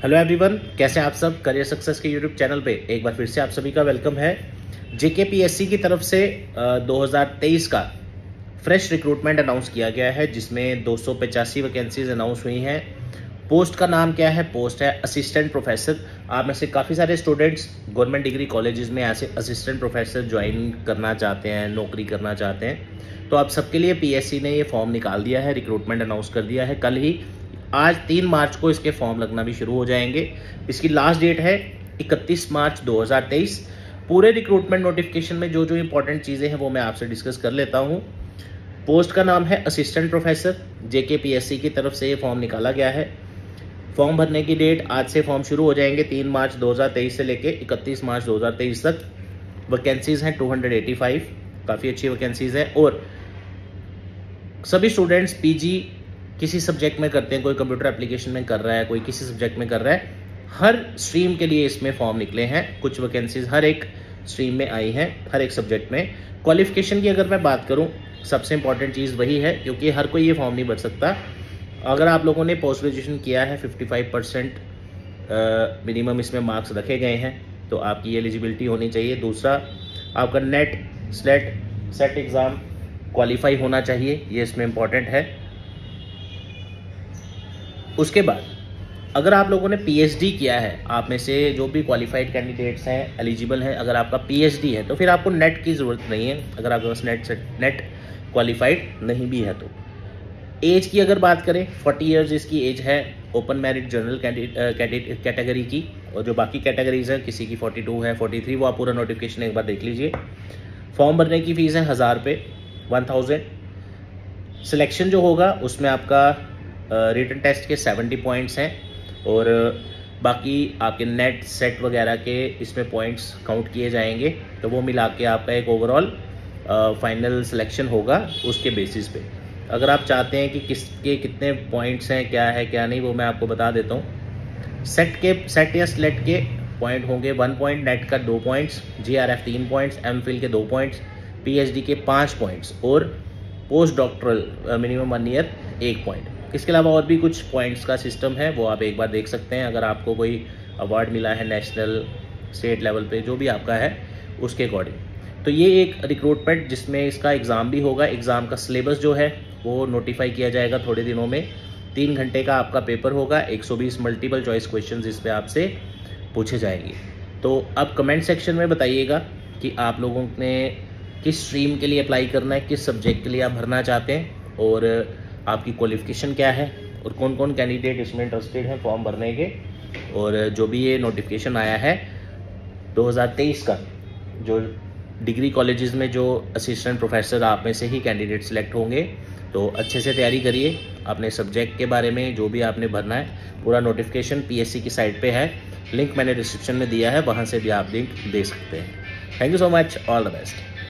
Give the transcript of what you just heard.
Hello everyone, कैसे हैं आप सब। करियर सक्सेस के यूट्यूब चैनल पे एक बार फिर से आप सभी का वेलकम है। जेकेपीएससी की तरफ से 2023 का फ्रेश रिक्रूटमेंट अनाउंस किया गया है, जिसमें 285 वैकेंसीज अनाउंस हुई हैं। पोस्ट का नाम क्या है? पोस्ट है असिस्टेंट प्रोफेसर। आप में से काफ़ी सारे स्टूडेंट्स गवर्नमेंट डिग्री कॉलेजेस में ऐसे असिस्टेंट प्रोफेसर ज्वाइन करना चाहते हैं, नौकरी करना चाहते हैं। तो आप सबके लिए पीएससी ने ये फॉर्म निकाल दिया है, रिक्रूटमेंट अनाउंस कर दिया है कल ही। आज 3 मार्च को इसके फॉर्म लगना भी शुरू हो जाएंगे। इसकी लास्ट डेट है 31 मार्च 2023। पूरे रिक्रूटमेंट नोटिफिकेशन में जो जो इंपॉर्टेंट चीज़ें हैं वो मैं आपसे डिस्कस कर लेता हूँ। पोस्ट का नाम है असिस्टेंट प्रोफेसर। जेकेपीएससी की तरफ से ये फॉर्म निकाला गया है। फॉर्म भरने की डेट आज से फॉर्म शुरू हो जाएंगे 3 मार्च 2023 से लेके 31 मार्च 2023 तक। वैकेंसीज हैं 285, काफ़ी अच्छी वैकेंसीज हैं। और सभी स्टूडेंट्स पीजी किसी सब्जेक्ट में करते हैं, कोई कंप्यूटर एप्लीकेशन में कर रहा है, कोई किसी सब्जेक्ट में कर रहा है, हर स्ट्रीम के लिए इसमें फॉर्म निकले हैं। कुछ वैकेंसीज हर एक स्ट्रीम में आई हैं, हर एक सब्जेक्ट में। क्वालिफिकेशन की अगर मैं बात करूं, सबसे इंपॉर्टेंट चीज़ वही है, क्योंकि हर कोई ये फॉर्म नहीं भर सकता। अगर आप लोगों ने पोस्ट ग्रेजुएशन किया है, 55% मिनिमम इसमें मार्क्स रखे गए हैं, तो आपकी एलिजिबिलिटी होनी चाहिए। दूसरा, आपका नेट सेट एग्ज़ाम क्वालिफाई होना चाहिए, ये इसमें इम्पॉर्टेंट है। उसके बाद अगर आप लोगों ने पीएचडी किया है, आप में से जो भी क्वालिफाइड कैंडिडेट्स हैं, एलिजिबल हैं, अगर आपका पीएचडी है तो फिर आपको नेट की ज़रूरत नहीं है, अगर आपके पास नेट क्वालिफाइड नहीं भी है तो। एज की अगर बात करें, 40 ईयर्स इसकी एज है ओपन मेरिट जनरल कैटेगरी की। और जो बाकी कैटेगरीज हैं, किसी की 42 है, 43, वो आप पूरा नोटिफिकेशन एक बार देख लीजिए। फॉर्म भरने की फ़ीस है 1000 रुपये, 1000। सिलेक्शन जो होगा उसमें आपका रिटन टेस्ट के 70 पॉइंट्स हैं, और बाकी आपके नेट सेट वगैरह के इसमें पॉइंट्स काउंट किए जाएंगे। तो वो मिला के आपका एक ओवरऑल फाइनल सिलेक्शन होगा उसके बेसिस पे। अगर आप चाहते हैं कि किसके कितने पॉइंट्स हैं, क्या है क्या नहीं, वो मैं आपको बता देता हूँ। सेट या स्लेट के पॉइंट होंगे 1 पॉइंट, नेट का 2 पॉइंट्स, जीआरएफ 3 पॉइंट्स, एमफिल के 2 पॉइंट्स, पीएचडी के 5 पॉइंट्स और post doctoral minimum 1 year 1 point. इसके अलावा और भी कुछ पॉइंट्स का सिस्टम है, वो आप एक बार देख सकते हैं। अगर आपको कोई अवार्ड मिला है नेशनल स्टेट लेवल पे, जो भी आपका है उसके अकॉर्डिंग। तो ये एक रिक्रूटमेंट जिसमें इसका एग्ज़ाम भी होगा। एग्ज़ाम का सिलेबस जो है वो नोटिफाई किया जाएगा थोड़े दिनों में। 3 घंटे का आपका पेपर होगा, 120 मल्टीपल चॉइस क्वेश्चन इस पर आपसे पूछे जाएंगे। तो अब कमेंट सेक्शन में बताइएगा कि आप लोगों ने किस स्ट्रीम के लिए अप्लाई करना है, किस सब्जेक्ट के लिए आप भरना चाहते हैं, और आपकी क्वालिफिकेशन क्या है, और कौन कौन कैंडिडेट इसमें इंटरेस्टेड हैं फॉर्म भरने के। और जो भी ये नोटिफिकेशन आया है 2023 का, जो डिग्री कॉलेजेस में जो असिस्टेंट प्रोफेसर आप में से ही कैंडिडेट सिलेक्ट होंगे, तो अच्छे से तैयारी करिए अपने सब्जेक्ट के बारे में, जो भी आपने भरना है। पूरा नोटिफिकेशन पीएससी की साइट पे है, लिंक मैंने डिस्क्रिप्शन में दिया है, वहाँ से भी आप लिंक दे सकते हैं। Thank you so much, all the best.